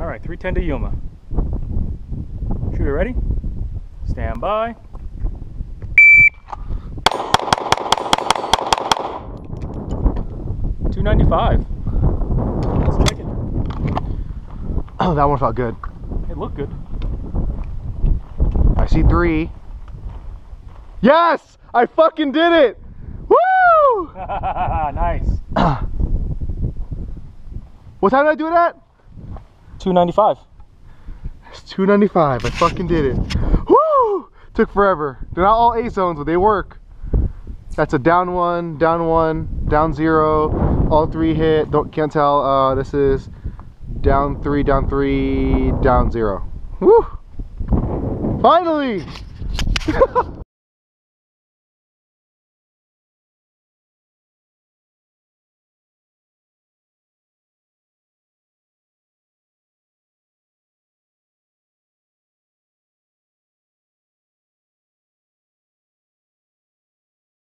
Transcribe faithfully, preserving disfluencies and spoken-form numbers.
All right, three ten to Yuma. Shooter ready? Stand by. two ninety-five. Let's check it. Oh, that one felt good. It looked good. I see three. Yes! I fucking did it! Woo! Nice. What time did I do it at? two ninety-five. It's two ninety-five. I fucking did it. Woo! Took forever. They're not all A zones, but they work. That's a down one, down one, down zero. All three hit. Don't can't tell. Uh, this is down three, down three, down zero. Woo! Finally!